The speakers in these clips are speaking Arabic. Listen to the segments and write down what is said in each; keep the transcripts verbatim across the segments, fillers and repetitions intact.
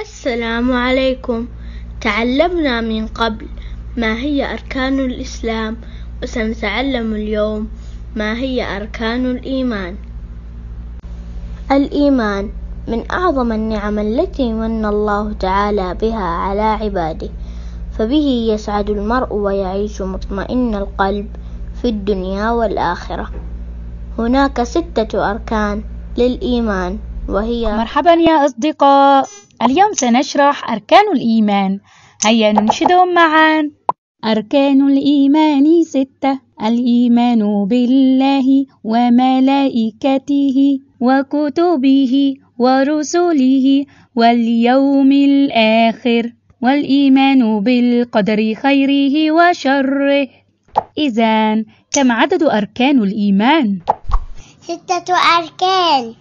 السلام عليكم. تعلمنا من قبل ما هي أركان الإسلام، وسنتعلم اليوم ما هي أركان الإيمان. الإيمان من أعظم النعم التي من الله تعالى بها على عباده، فبه يسعد المرء ويعيش مطمئن القلب في الدنيا والآخرة. هناك ستة أركان للإيمان وهي: مرحبا يا أصدقاء، اليوم سنشرح أركان الإيمان، هيا ننشدهم معا. أركان الإيمان ستة: الإيمان بالله وملائكته وكتبه ورسله واليوم الآخر، والإيمان بالقدر خيره وشره. إذن كم عدد أركان الإيمان؟ ستة أركان.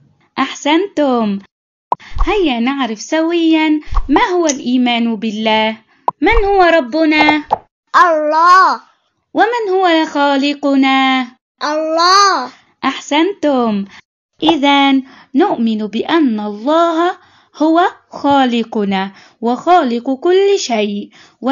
أحسنتم. هيا نعرف سويا ما هو الإيمان بالله. من هو ربنا؟ الله. ومن هو خالقنا؟ الله. أحسنتم. إذن نؤمن بأن الله هو خالقنا وخالق كل شيء،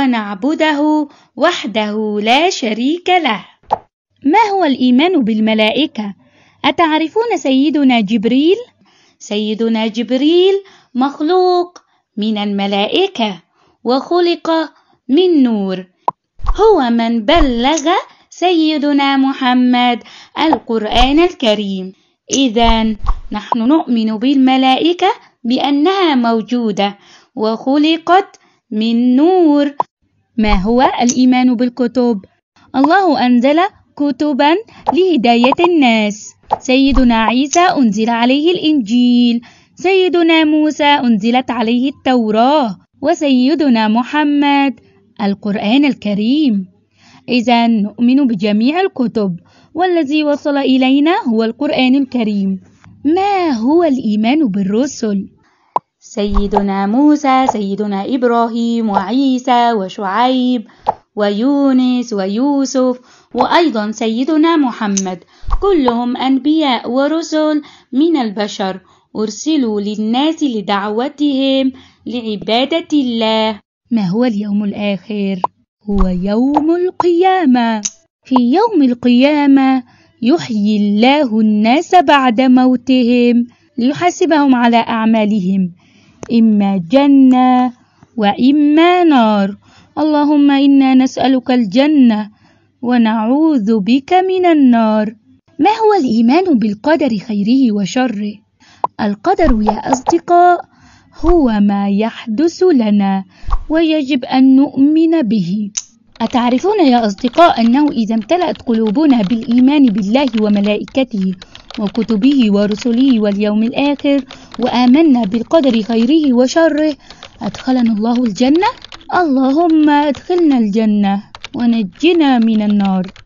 ونعبده وحده لا شريك له. ما هو الإيمان بالملائكة؟ أتعرفون سيدنا جبريل؟ سيدنا جبريل مخلوق من الملائكة وخلق من نور، هو من بلغ سيدنا محمد القرآن الكريم. إذن نحن نؤمن بالملائكة بأنها موجودة وخلقت من نور. ما هو الإيمان بالكتب؟ الله أنزل كتبا لهداية الناس. سيدنا عيسى أنزل عليه الإنجيل، سيدنا موسى أنزلت عليه التوراة، وسيدنا محمد القرآن الكريم. إذن نؤمن بجميع الكتب، والذي وصل إلينا هو القرآن الكريم. ما هو الإيمان بالرسل؟ سيدنا موسى، سيدنا إبراهيم، وعيسى، وشعيب، ويونس، ويوسف، وأيضا سيدنا محمد، كلهم أنبياء ورسل من البشر، أرسلوا للناس لدعوتهم لعبادة الله. ما هو اليوم الآخر؟ هو يوم القيامة. في يوم القيامة يحيي الله الناس بعد موتهم ليحاسبهم على أعمالهم، إما جنة وإما نار. اللهم إنا نسألك الجنة ونعوذ بك من النار. ما هو الإيمان بالقدر خيره وشره؟ القدر يا أصدقاء هو ما يحدث لنا ويجب أن نؤمن به. أتعرفون يا أصدقاء أنه إذا امتلأت قلوبنا بالإيمان بالله وملائكته وكتبه ورسله واليوم الآخر، وآمنا بالقدر خيره وشره، أدخلنا الله الجنة؟ اللهم أدخلنا الجنة ونجنا من النار.